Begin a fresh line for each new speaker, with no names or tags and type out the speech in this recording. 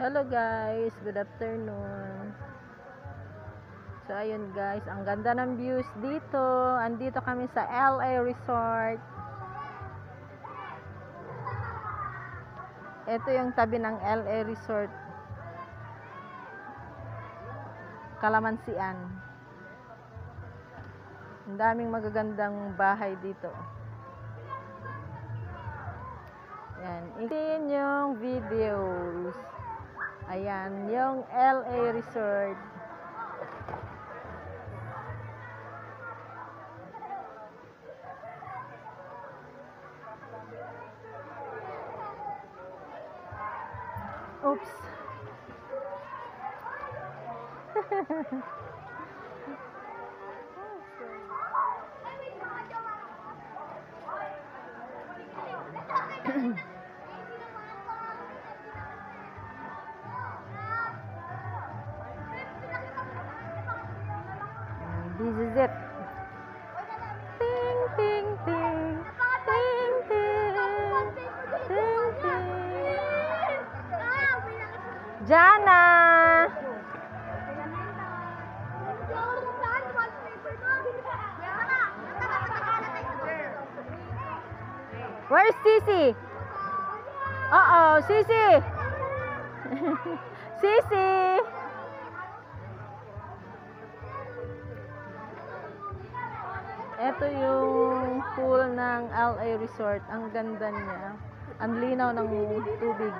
Hello guys, good afternoon. So ayun guys, ang ganda ng views dito. Andito kami sa LA Resort. Ito yung tabi ng LA Resort. Kalamansian. Ang daming magagandang bahay dito. Ayan, itin yung videos. Ayan, yung LA Resort. Oops. This is it. Ting, ting, ting. Ting, ting. Ting, ting. Jana! Where's Sisi? Uh-oh, Sisi! Sisi! Ito yung pool ng LA Resort. Ang ganda niya. Ang linaw ng tubig.